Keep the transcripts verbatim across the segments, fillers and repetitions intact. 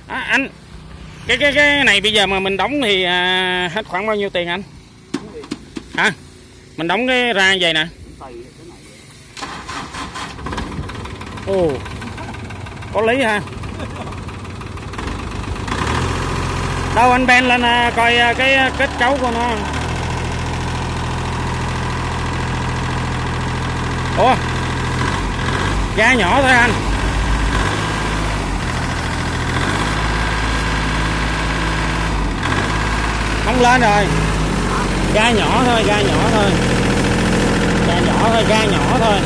À, anh cái cái cái này bây giờ mà mình đóng thì à, hết khoảng bao nhiêu tiền anh? Hả? À, mình đóng cái ra như vậy nè. Ồ, có lý ha. Đâu anh Ben lên à, coi à, cái kết cấu của nó. Ủa, ga nhỏ thôi anh. Không lên rồi. Ga nhỏ thôi, ga nhỏ thôi. Ga nhỏ thôi, ga nhỏ thôi.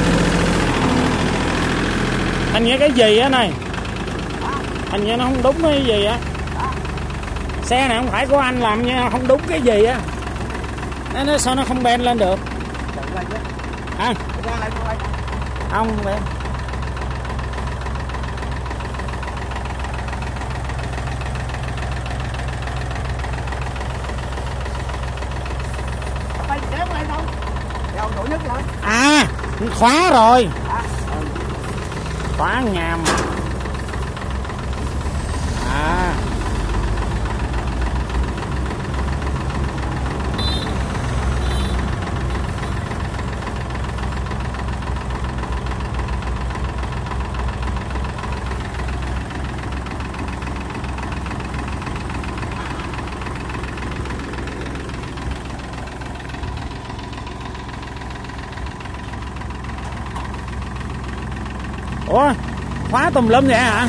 Anh nghe cái gì á này? Anh nghe nó không đúng cái gì á. Xe này không phải của anh làm nha, không đúng cái gì á. Nó, nó sao nó không ben lên được? À, không ben. À, khóa rồi. Khóa nhàm. À. Ủa, khóa tùm lum vậy hả?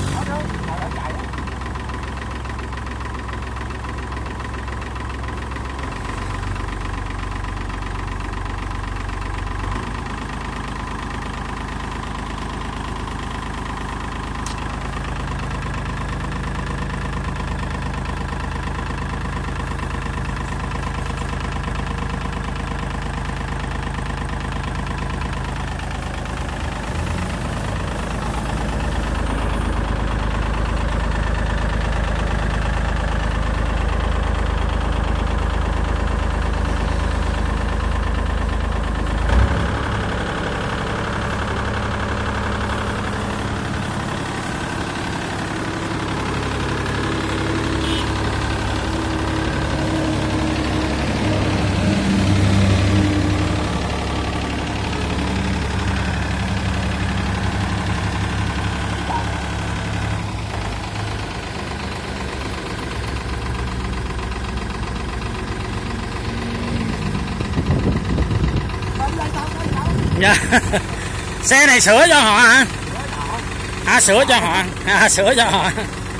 Dạ. Xe này sửa cho họ hả? À, sửa cho họ. À, sửa cho họ.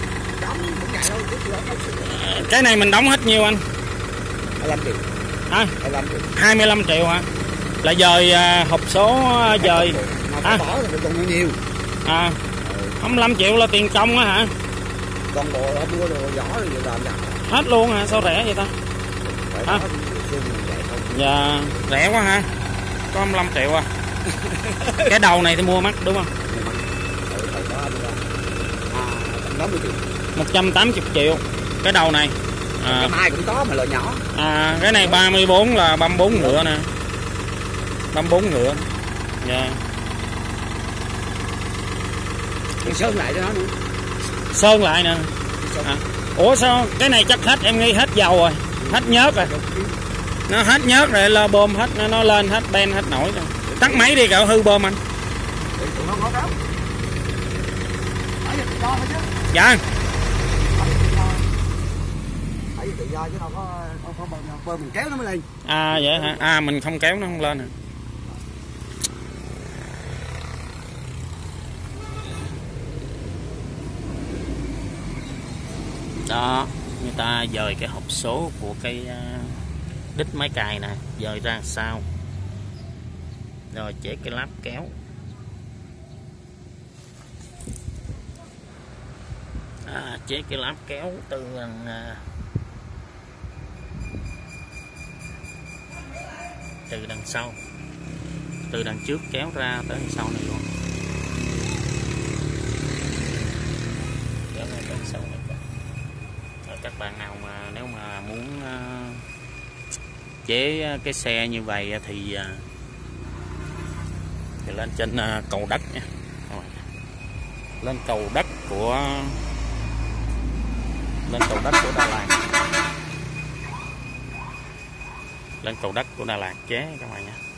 Cái này mình đóng hết nhiêu anh? hai mươi lăm triệu. À, hai mươi lăm triệu hả? Là dời à, hộp số dời. À, bỏ thì còn bao nhiêu? À, hai mươi lăm triệu là tiền công á hả? Còn đồ đó mua đồ giỏ rồi làm gì? Hết luôn hả? Sao rẻ vậy ta? À. Dạ, rẻ quá hả? Có hai mươi lăm triệu à. Cái đầu này thì mua mắc đúng không? một trăm tám mươi triệu. Cái đầu này. À, cái mai cũng có mà loại nhỏ. À, cái này ba mươi bốn là ba mươi bốn ngựa nè. ba mươi bốn ngựa. Dạ. Sơn lại cho nó nữa. Sơn lại nè. À. Ủa sao cái này chắc hết, em nghĩ hết dầu rồi, hết nhớt rồi. Nó hết nhớt rồi là bơm hết, nó, nó lên hết ben hết nổi rồi. Tắt máy đi cậu hư bơm anh. Dạ. Mình kéo nó mới lên. À vậy hả? À mình không kéo nó không lên hả? Đó, người ta dời cái hộp số của cái đít máy cài nè, dời ra sau. Rồi chế cái láp kéo. À, chế cái láp kéo từ đằng từ đằng sau, từ đằng trước kéo ra tới đằng sau này luôn. Kéo ra tới đằng sau này. Rồi các bạn nào mà nếu mà muốn uh, chế cái xe như vậy thì uh, thì lên trên uh, cầu đất nha. Rồi. Lên cầu đất của lên cầu đất của Đà Lạt, lên cầu đất của Đà Lạt chế các bạn nhé.